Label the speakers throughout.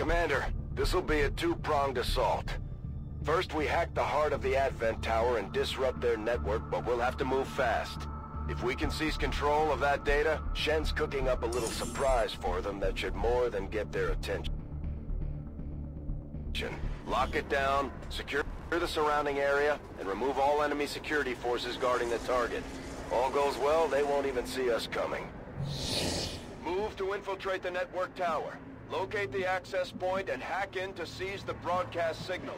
Speaker 1: Commander, this'll be a two-pronged assault. First, we hack the heart of the Advent Tower and disrupt their network, but we'll have to move fast. If we can seize control of that data, Shen's cooking up a little surprise for them that should more than get their attention. Lock it down, secure the surrounding area, and remove all enemy security forces guarding the target. All goes well, they won't even see us coming. Move to infiltrate the network tower. Locate the access point and hack in to seize the broadcast signal.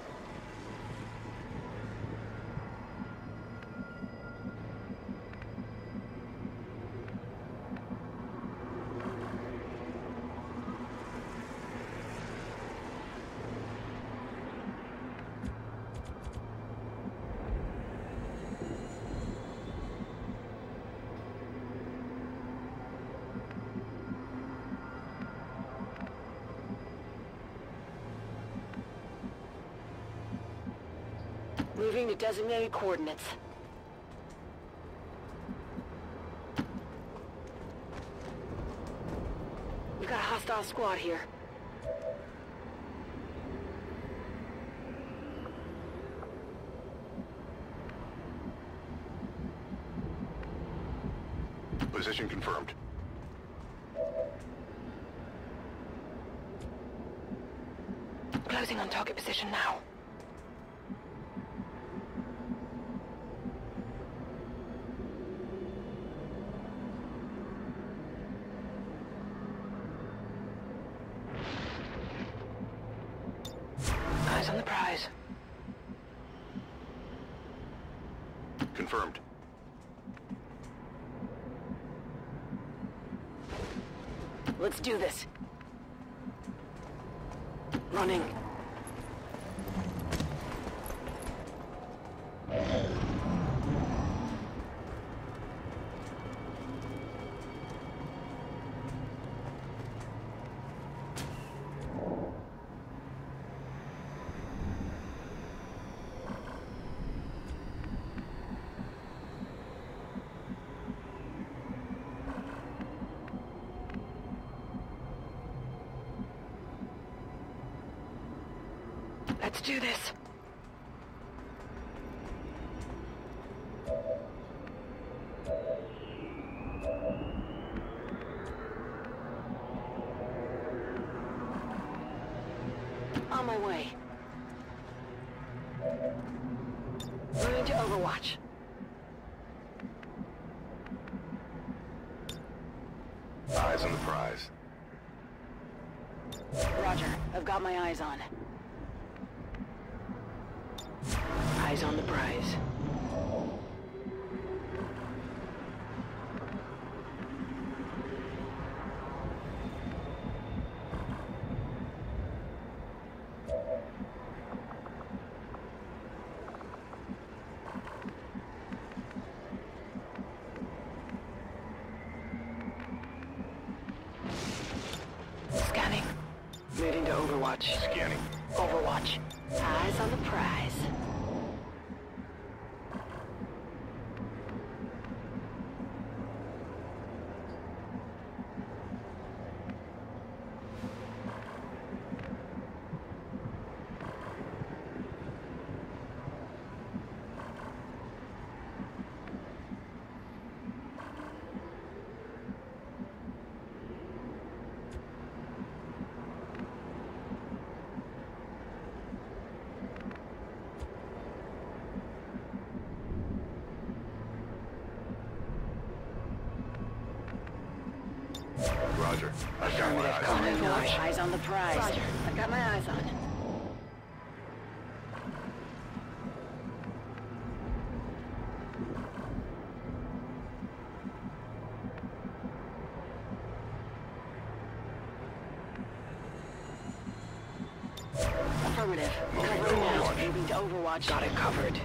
Speaker 2: Moving to designated coordinates. We've got a hostile squad here.
Speaker 3: Position confirmed.
Speaker 2: Closing on target position now. Eyes on the prize.
Speaker 3: Confirmed.
Speaker 2: Let's do this. Running. Let's do this. On my way. Moving to Overwatch.
Speaker 3: Eyes on the prize.
Speaker 2: Roger. I've got my eyes on. Eyes on the prize. Scanning. Moving to Overwatch.
Speaker 3: Scanning.
Speaker 2: Overwatch. Eyes on the prize.
Speaker 3: Roger. I've got my eyes on it.
Speaker 2: Eyes on the prize. Roger. I've got my eyes on. Affirmative.
Speaker 3: Moving to
Speaker 2: Covering now.
Speaker 3: Overwatch.
Speaker 2: Moving to Overwatch. Got it covered.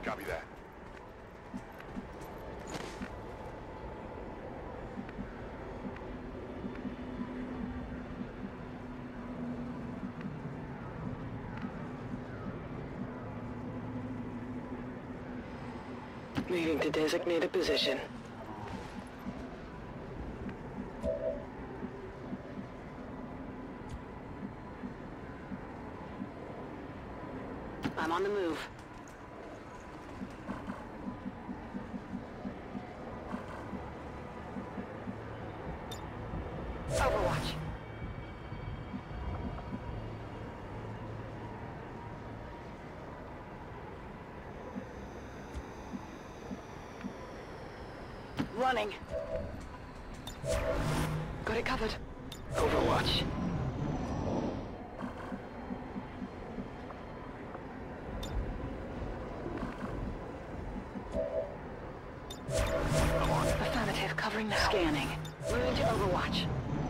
Speaker 3: Copy that.
Speaker 2: Moving to designated position. I'm on the move. Overwatch. Running. Got it covered. Overwatch. Affirmative, covering now. Scanning. Moving to Overwatch.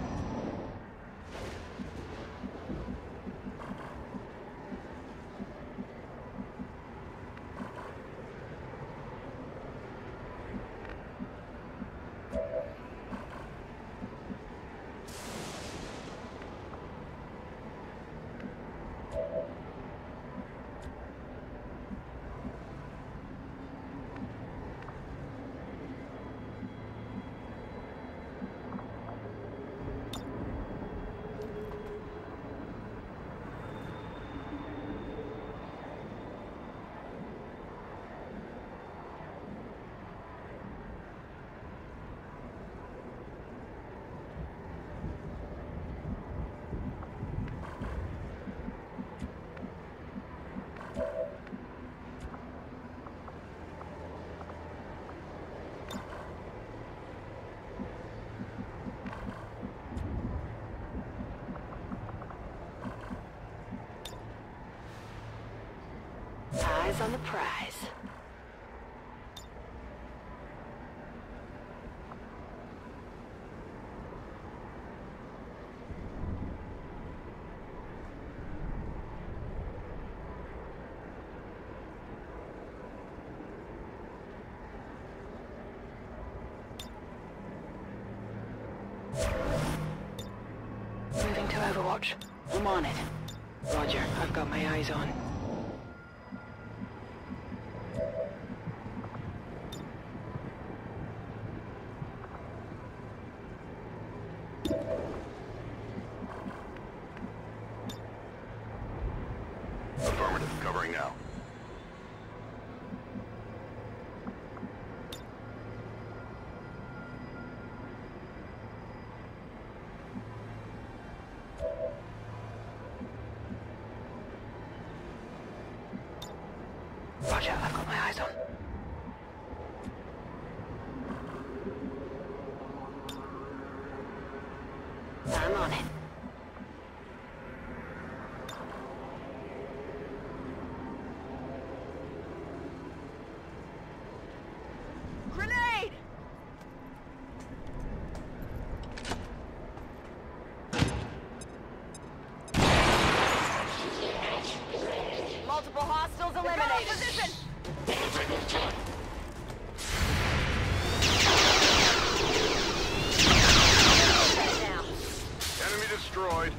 Speaker 2: Eyes on the prize. Moving to Overwatch. I'm on it. Roger, I've got my eyes on.
Speaker 3: Affirmative. Covering now.
Speaker 2: Roger, I've got my eyes on. I'm on it. Grenade! Multiple hostiles eliminated. Position!
Speaker 3: Enemy destroyed.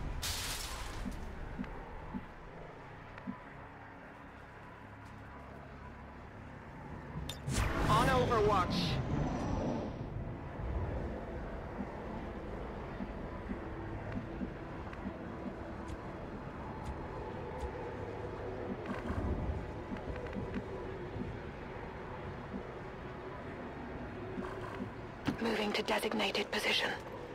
Speaker 2: On Overwatch. Moving to designated position.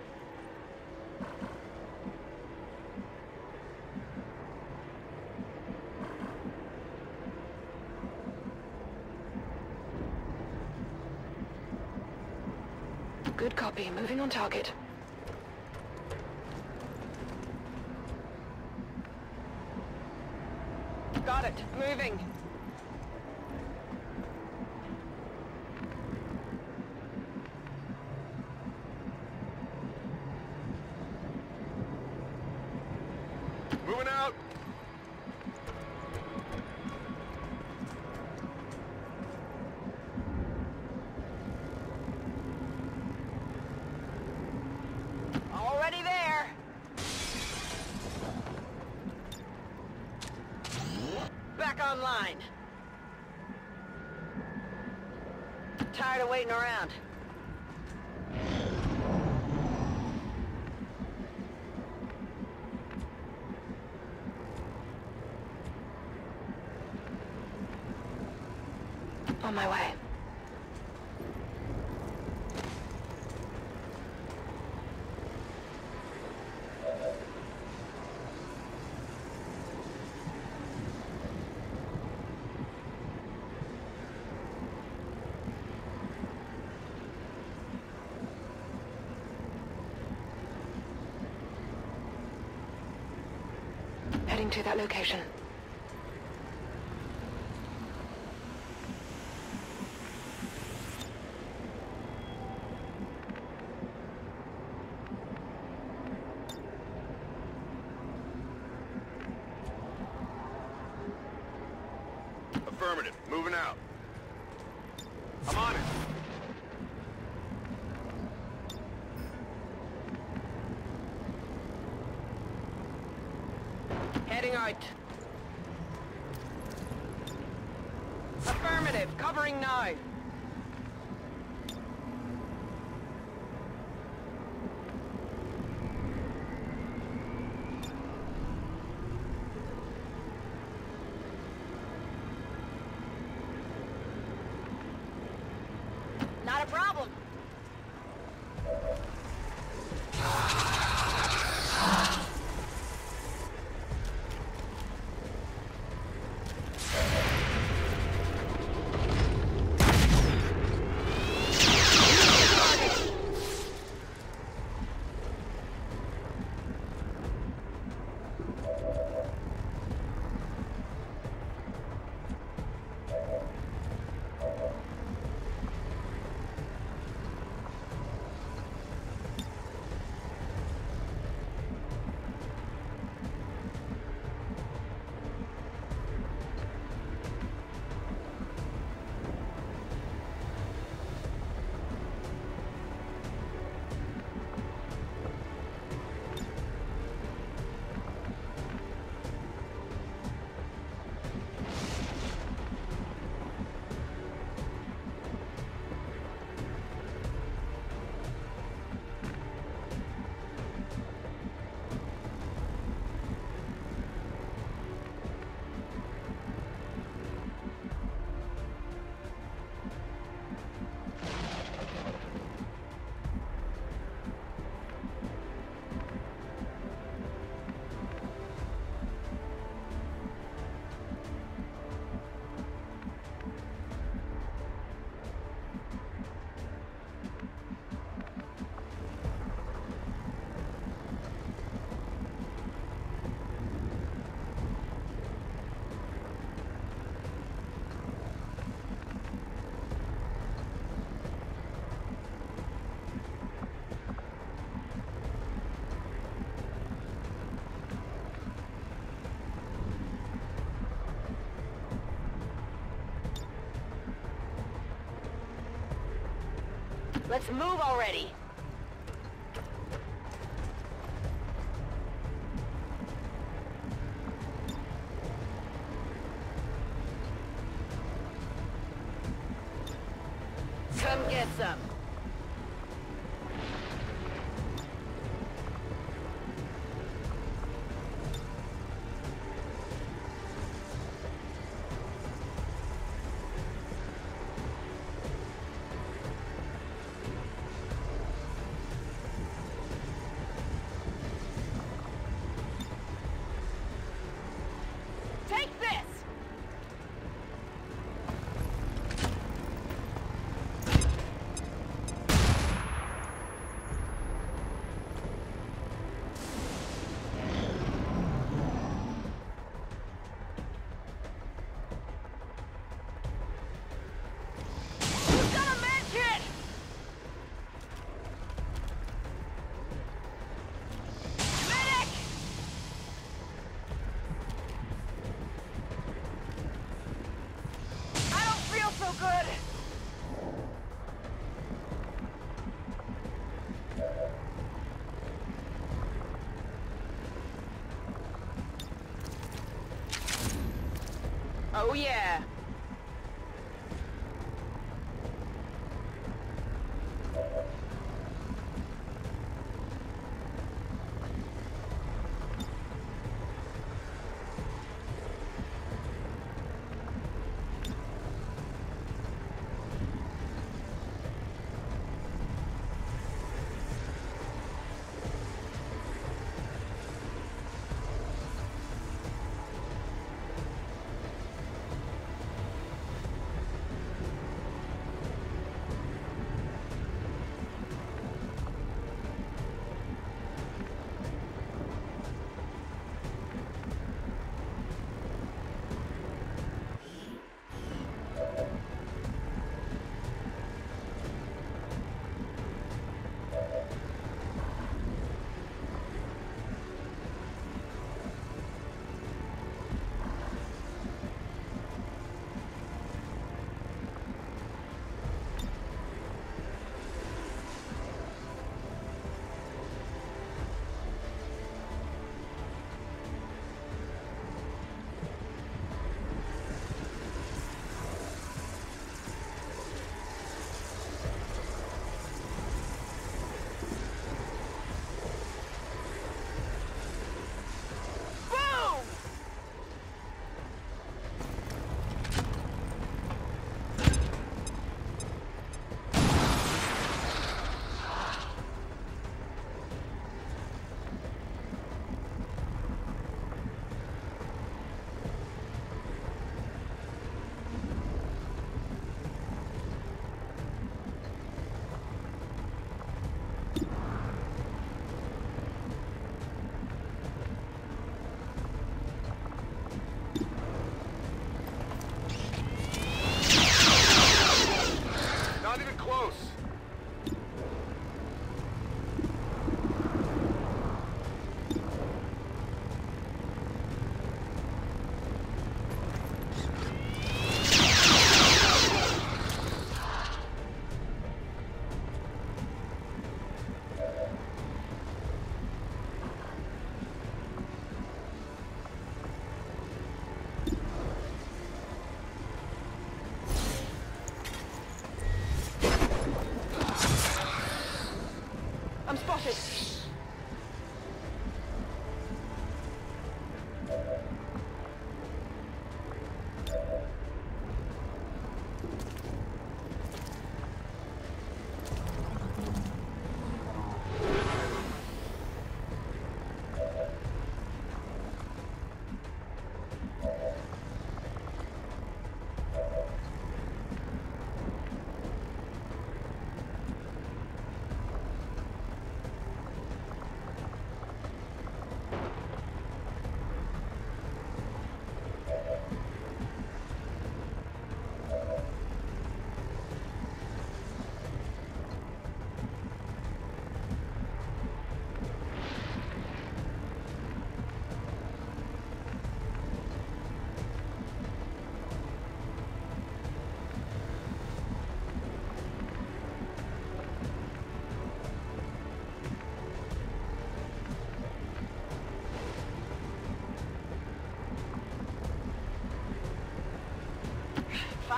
Speaker 2: Good copy. Moving on target. Got it. Moving.
Speaker 3: Moving out.
Speaker 2: tired of waiting around. On my way. Heading to that location.
Speaker 3: Affirmative. Moving out. I'm on it.
Speaker 2: Heading out. Affirmative. Covering now. Not a problem. Let's move already. Come get some. Take this! Who's got a med kit? Medic! I don't feel so good. Oh yeah.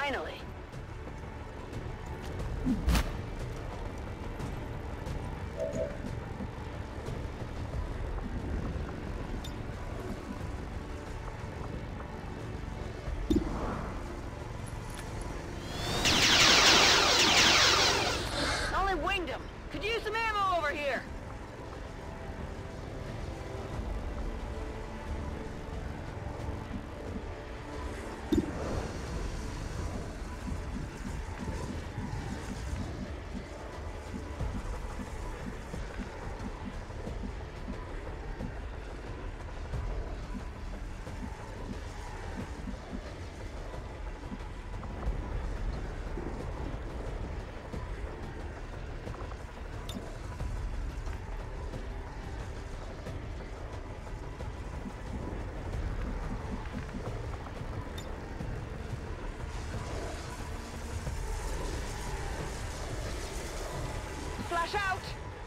Speaker 2: Finally. Only winged him. Could use some ammo over here. Flash out!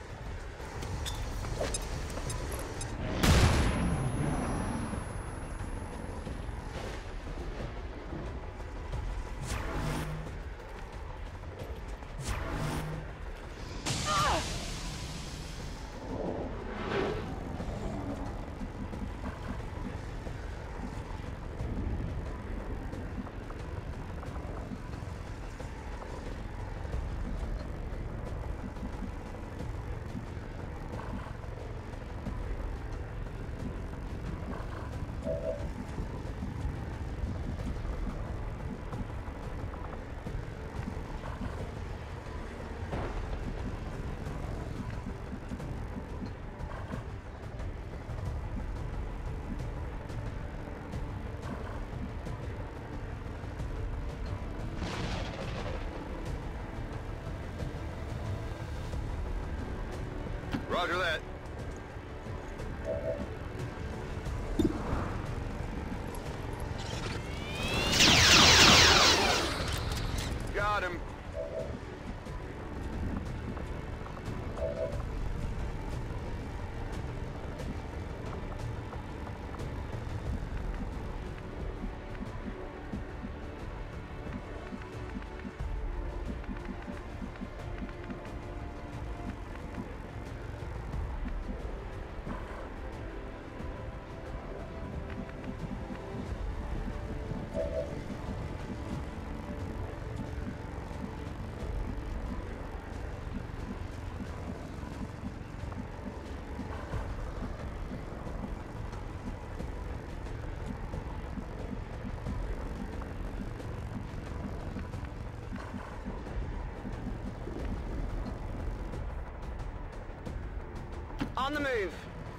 Speaker 3: Roger that. Got him.
Speaker 2: On the move.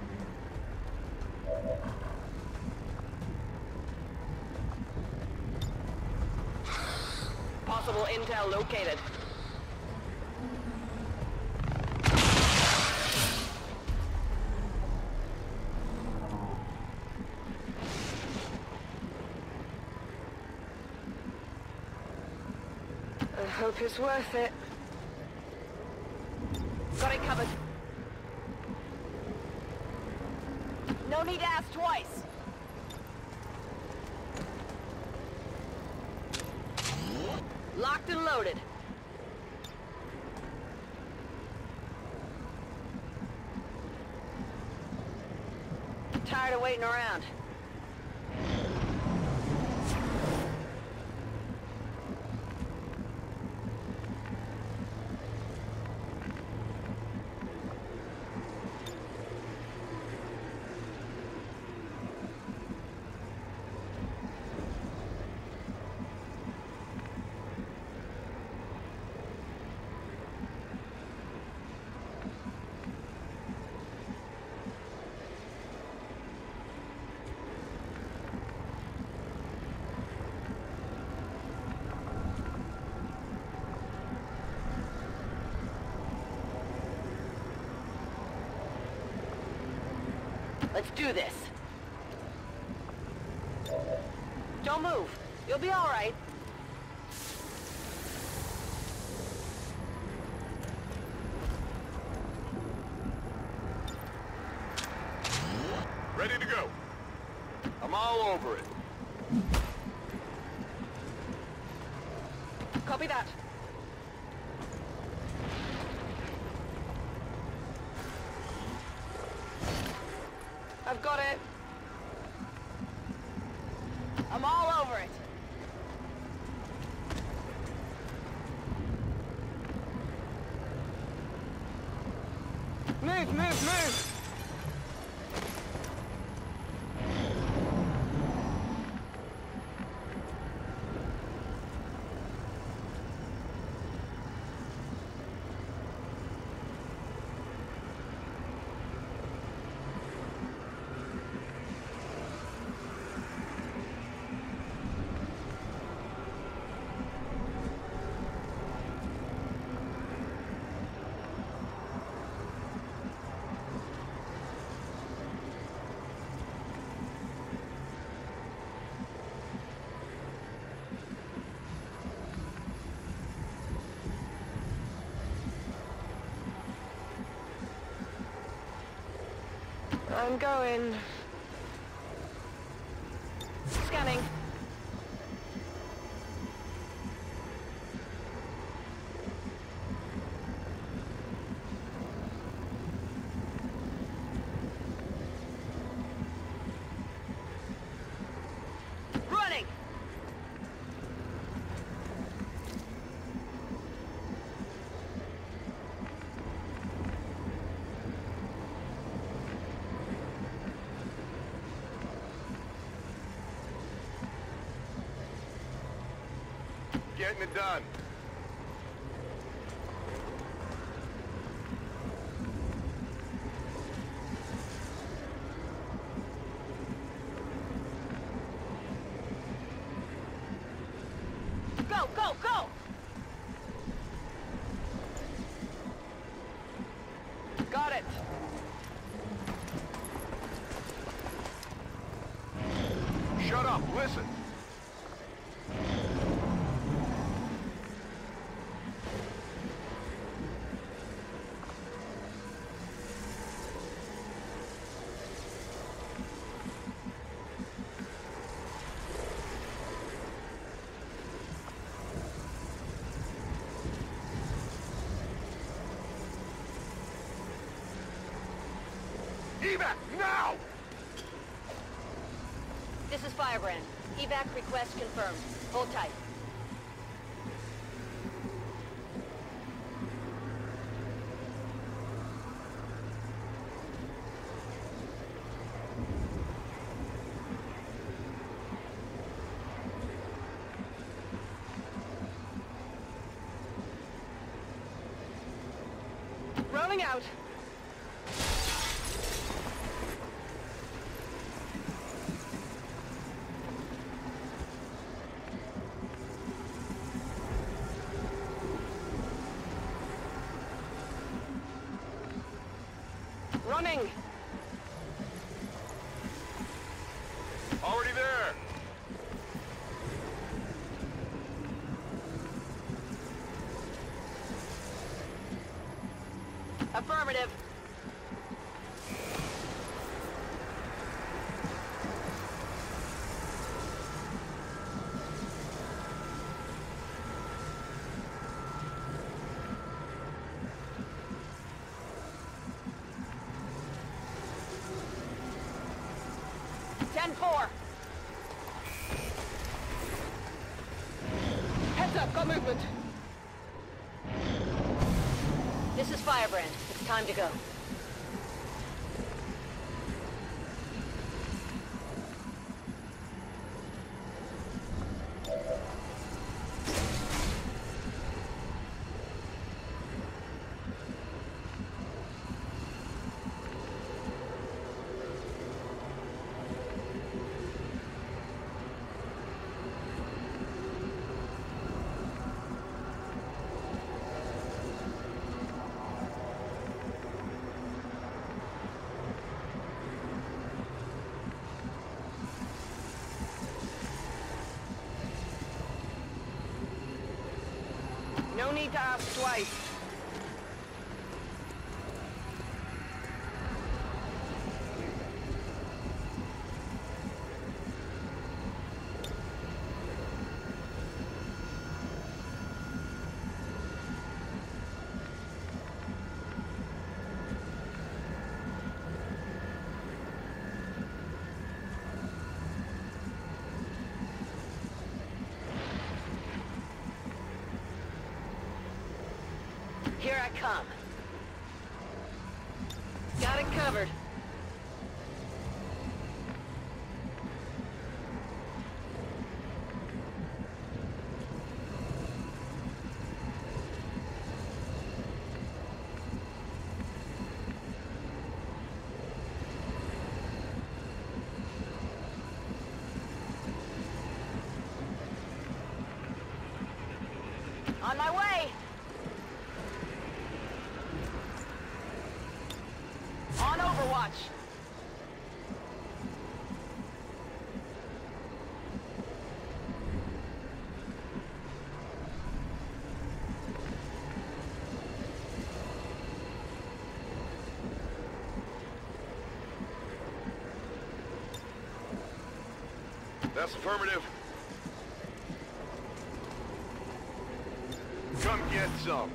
Speaker 2: Possible intel located. I hope it's worth it. Got it covered. No need to ask twice. Locked and loaded. Tired of waiting around. Let's do this. Don't move. You'll be all right.
Speaker 3: Ready to go. I'm all over it.
Speaker 2: Copy that. I've got it. I'm all over it. Move, move, move! I'm going. Scanning. Running!
Speaker 3: Getting it done.
Speaker 2: Go, go, go! Got it.
Speaker 3: Shut up, listen. Evac, now!
Speaker 4: This is Firebrand. Evac request confirmed. Hold tight.
Speaker 2: Rolling out. Running.
Speaker 3: Already there.
Speaker 2: Affirmative. Ten-4. Heads up, got movement.
Speaker 4: This is Firebrand. It's time to go.
Speaker 2: No need to ask twice.
Speaker 4: Here I come.
Speaker 2: Got it covered.
Speaker 4: On my way! On Overwatch!
Speaker 3: That's affirmative. Come get some.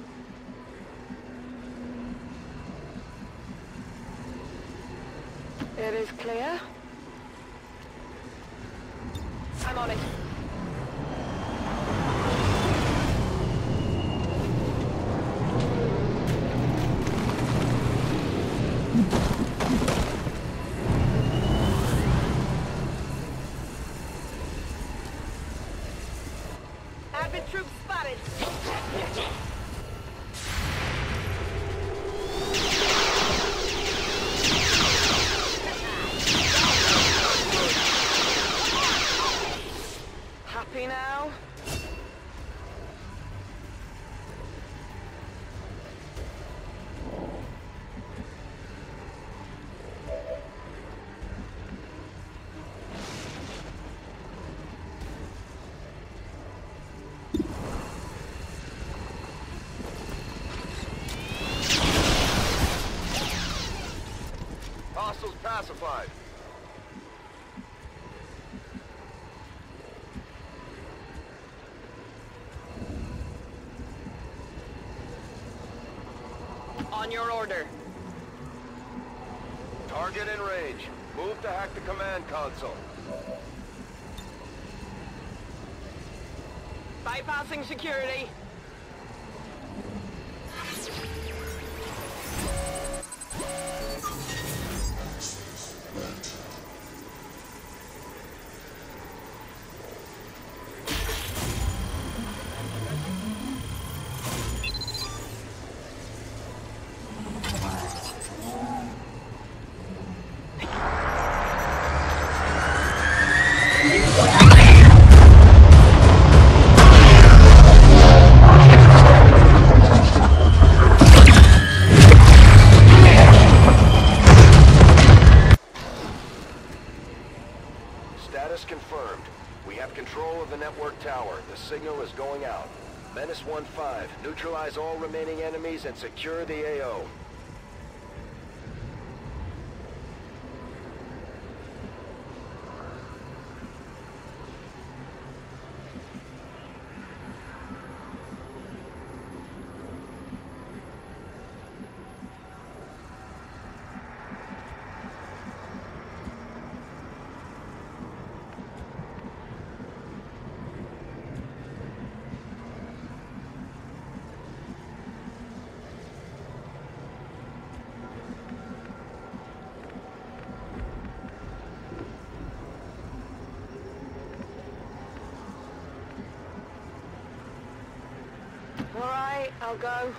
Speaker 2: It is clear.
Speaker 4: I'm on it. Advent troops spotted.
Speaker 2: Happy now?
Speaker 3: Hostiles pacified.
Speaker 2: On your order.
Speaker 1: Target in range. Move to hack the command console.
Speaker 2: Bypassing security.
Speaker 1: Status confirmed. We have control of the network tower. The signal is going out. Menace 1-5. Neutralize all remaining enemies and secure the AO.
Speaker 2: All right, I'll go.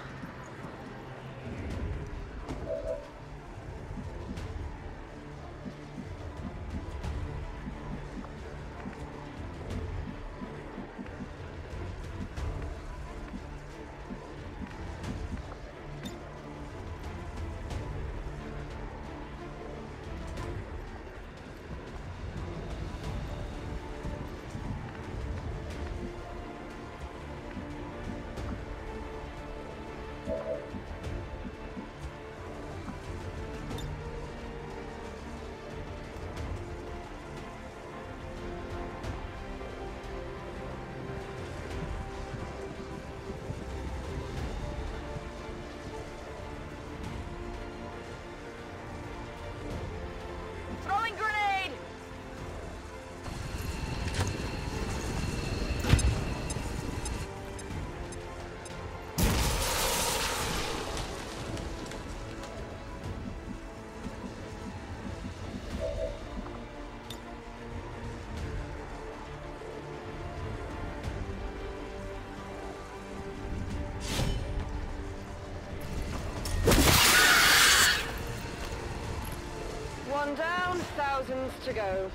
Speaker 2: seconds to go.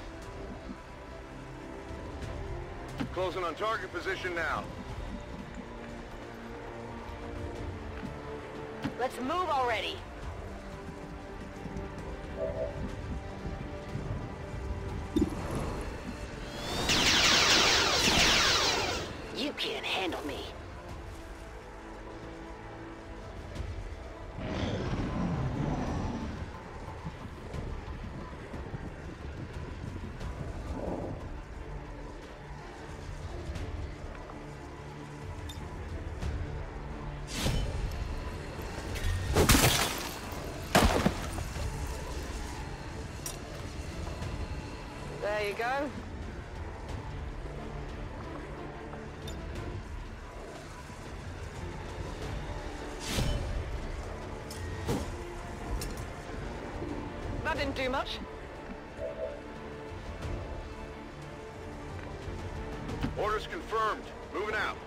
Speaker 3: Closing on target position now.
Speaker 4: Let's move already.
Speaker 2: You can't handle me. There you go. That didn't do much.
Speaker 3: Orders confirmed. Moving out.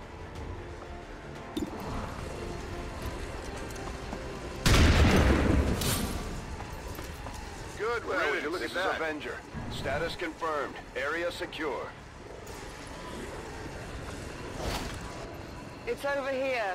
Speaker 3: Good
Speaker 1: Well,
Speaker 3: riddance.
Speaker 1: look at this is Avenger. Status confirmed. Area secure.
Speaker 2: It's over here.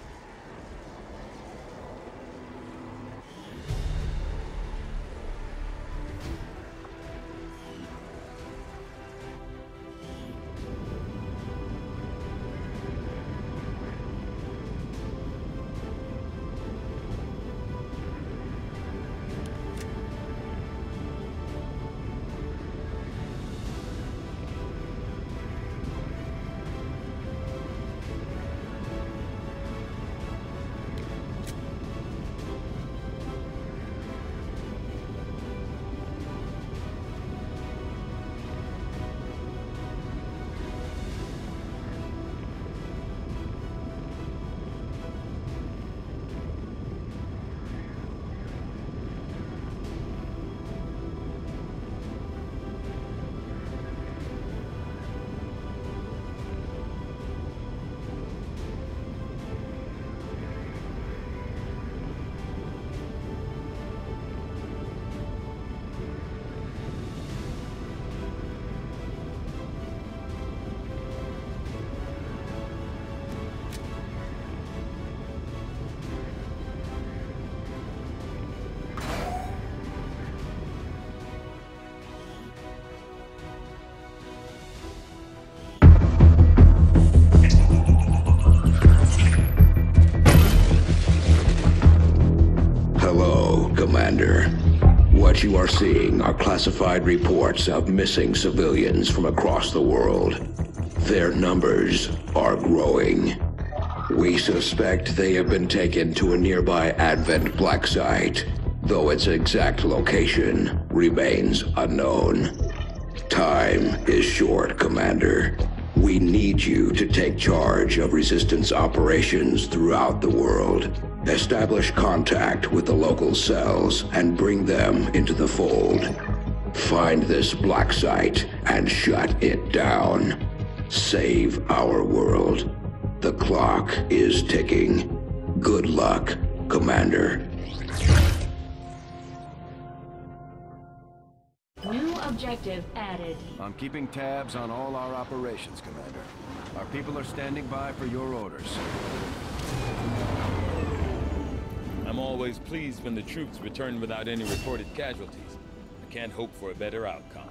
Speaker 5: Commander. What you are seeing are classified reports of missing civilians from across the world. Their numbers are growing. We suspect they have been taken to a nearby Advent black site, though its exact location remains unknown. Time is short, Commander. We need you to take charge of resistance operations throughout the world. Establish contact with the local cells and bring them into the fold. Find this black site and shut it down. Save our world. The clock is ticking. Good luck, Commander.
Speaker 6: New objective added.
Speaker 1: I'm keeping tabs on all our operations, Commander. Our people are standing by for your orders.
Speaker 7: I'm always pleased when the troops return without any reported casualties. I can't hope for a better outcome.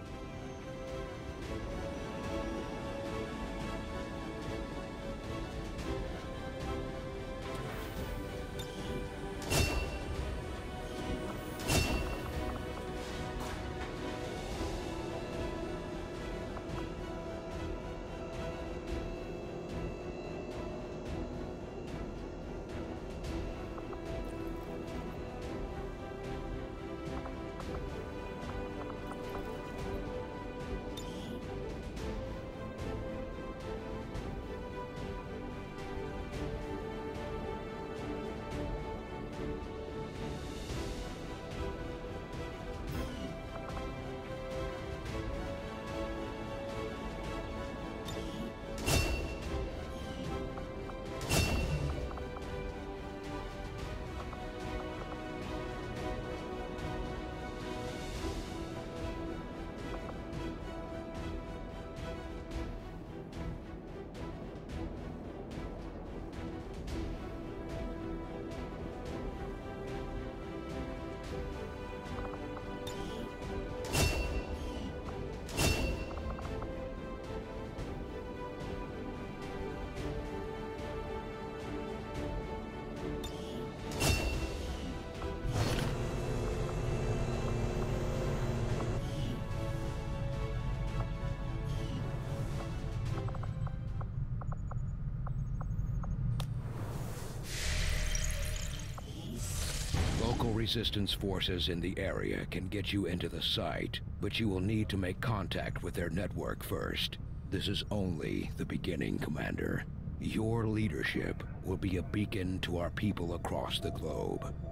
Speaker 5: resistance forces in the area can get you into the site, but you will need to make contact with their network first. This is only the beginning, Commander. Your leadership will be a beacon to our people across the globe.